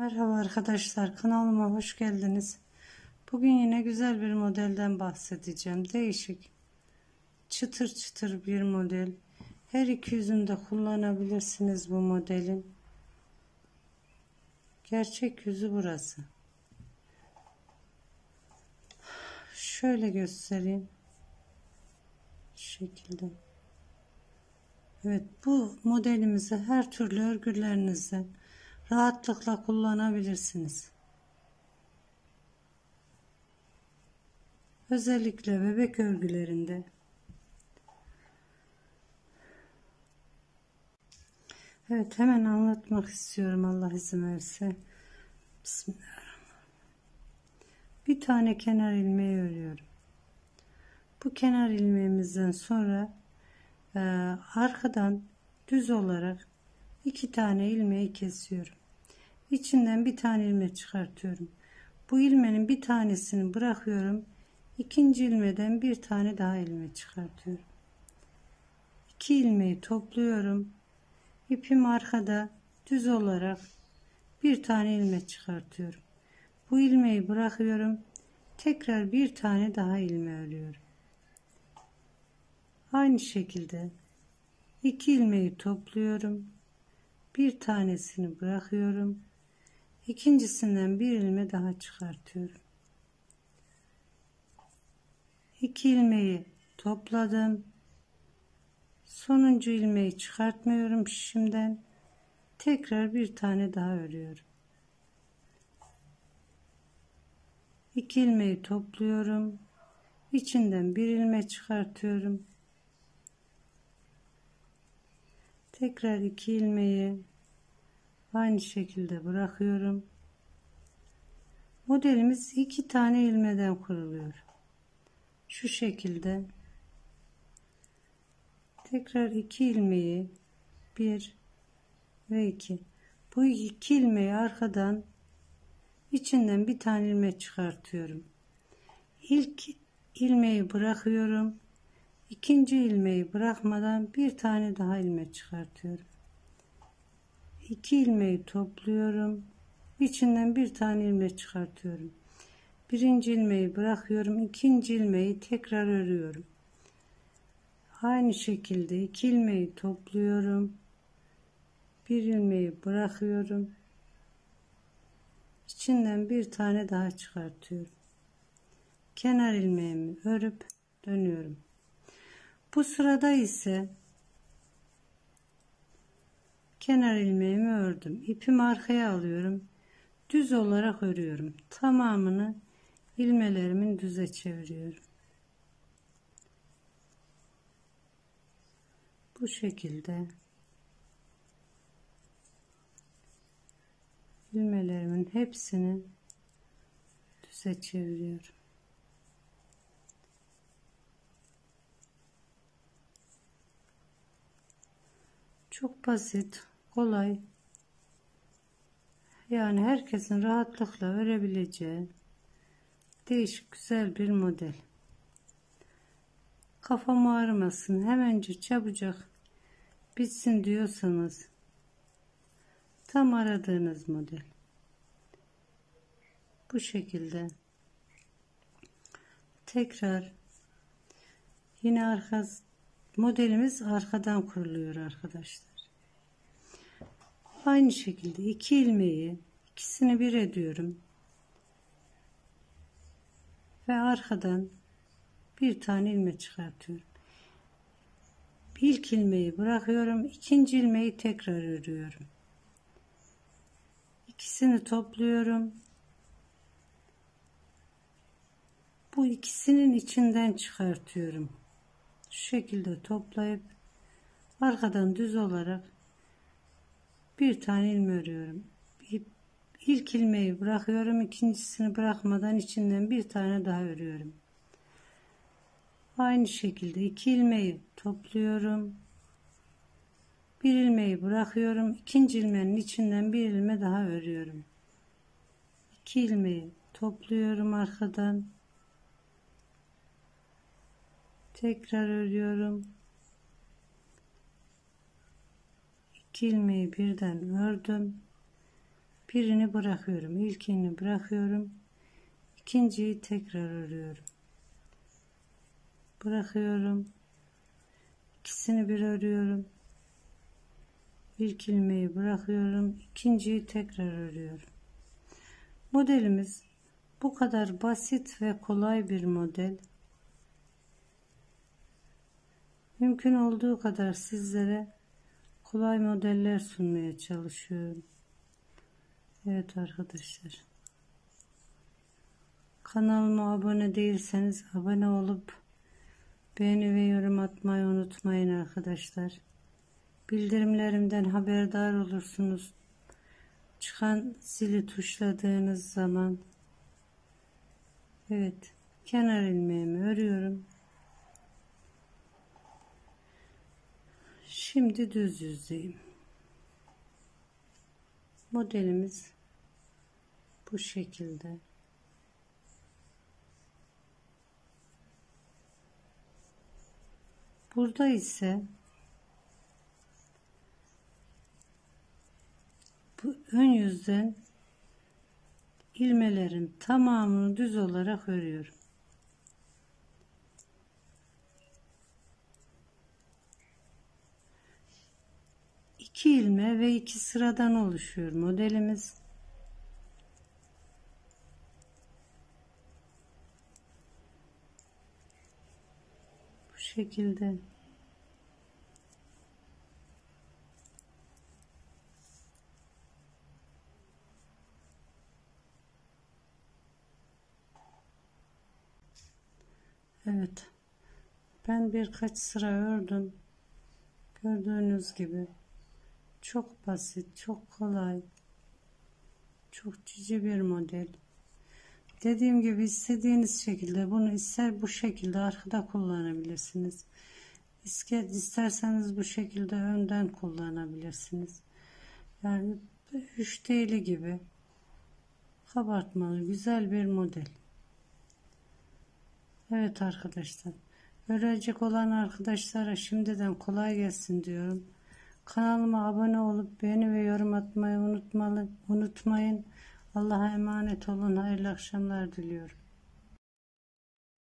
Merhaba arkadaşlar, kanalıma hoş geldiniz. Bugün yine güzel bir modelden bahsedeceğim. Değişik, çıtır çıtır bir model. Her iki yüzünde kullanabilirsiniz bu modelin. Gerçek yüzü burası. Şöyle göstereyim. Şu şekilde. Evet, bu modelimizi her türlü örgülerinizde rahatlıkla kullanabilirsiniz. Özellikle bebek örgülerinde. Evet, hemen anlatmak istiyorum Allah izin verirse. Bismillahirrahmanirrahim. Bir tane kenar ilmeği örüyorum. Bu kenar ilmeğimizden sonra arkadan düz olarak 2 tane ilmeği kesiyorum. İçinden bir tane ilmek çıkartıyorum. Bu ilmeğin bir tanesini bırakıyorum. İkinci ilmeden bir tane daha ilmek çıkartıyorum. 2 ilmeği topluyorum. İpim arkada düz olarak bir tane ilmek çıkartıyorum. Bu ilmeği bırakıyorum. Tekrar bir tane daha ilmeği örüyorum. Aynı şekilde 2 ilmeği topluyorum. Bir tanesini bırakıyorum. İkincisinden bir ilmeği daha çıkartıyorum. 2 ilmeği topladım. Sonuncu ilmeği çıkartmıyorum şişimden. Tekrar bir tane daha örüyorum. 2 ilmeği topluyorum. İçinden bir ilmek çıkartıyorum. Tekrar 2 ilmeği aynı şekilde bırakıyorum. Modelimiz 2 tane ilmeden kuruluyor. Şu şekilde. Tekrar 2 ilmeği 1 ve 2. Bu 2 ilmeği arkadan içinden bir tane ilmek çıkartıyorum. İlk ilmeği bırakıyorum. İkinci ilmeği bırakmadan bir tane daha ilmek çıkartıyorum. 2 ilmeği topluyorum. İçinden bir tane ilmek çıkartıyorum. Birinci ilmeği bırakıyorum. İkinci ilmeği tekrar örüyorum. Aynı şekilde 2 ilmeği topluyorum. Bir ilmeği bırakıyorum. İçinden bir tane daha çıkartıyorum. Kenar ilmeğimi örüp dönüyorum. Bu sırada ise kenar ilmeğimi ördüm. İpimi arkaya alıyorum. Düz olarak örüyorum. Tamamını ilmelerimin düze çeviriyorum. Bu şekilde ilmelerimin hepsini düze çeviriyorum. Çok basit, kolay. Yani herkesin rahatlıkla örebileceği değişik güzel bir model. Kafam ağrımasın, hemencik çabucak bitsin diyorsanız tam aradığınız model. Bu şekilde. Tekrar yine modelimiz arkadan kuruluyor arkadaşlar. Aynı şekilde 2 ilmeği ikisini bir ediyorum ve arkadan bir tane ilmek çıkartıyorum. İlk ilmeği bırakıyorum, ikinci ilmeği tekrar örüyorum. İkisini topluyorum. Bu ikisinin içinden çıkartıyorum. Şu şekilde toplayıp arkadan düz olarak bir tane ilmek örüyorum. İlk ilmeği bırakıyorum, ikincisini bırakmadan içinden bir tane daha örüyorum. Aynı şekilde 2 ilmeği topluyorum. Bir ilmeği bırakıyorum. İkinci ilmeğin içinden bir ilmek daha örüyorum. 2 ilmeği topluyorum arkadan. Tekrar örüyorum. 2 ilmeği birden ördüm. birini bırakıyorum. İlkini bırakıyorum. İkinciyi tekrar örüyorum. Bırakıyorum. İkisini bir örüyorum. İlk ilmeği bırakıyorum. İkinciyi tekrar örüyorum. Modelimiz bu kadar basit ve kolay bir model. Mümkün olduğu kadar sizlere kolay modeller sunmaya çalışıyorum. Evet arkadaşlar. Kanalıma abone değilseniz abone olup beğeni ve yorum atmayı unutmayın arkadaşlar. Bildirimlerimden haberdar olursunuz. Çıkan zili tuşladığınız zaman. Evet, kenar ilmeğimi örüyorum. Şimdi düz yüzeyim. Modelimiz bu şekilde. Burada ise bu ön yüzden ilmelerin tamamını düz olarak örüyorum. İki ilme ve iki sıradan oluşuyor modelimiz. Bu şekilde. Evet. Ben birkaç sıra ördüm. Gördüğünüz gibi. Çok basit, çok kolay. Çok cici bir model. Dediğim gibi istediğiniz şekilde bunu ister bu şekilde arkada kullanabilirsiniz. İsterseniz bu şekilde önden kullanabilirsiniz. Yani 3'te gibi kabartmalı güzel bir model. Evet arkadaşlar. Öğrenecek olan arkadaşlara şimdiden kolay gelsin diyorum. Kanalıma abone olup beğeni ve yorum atmayı unutmayın. Allah'a emanet olun. Hayırlı akşamlar diliyorum.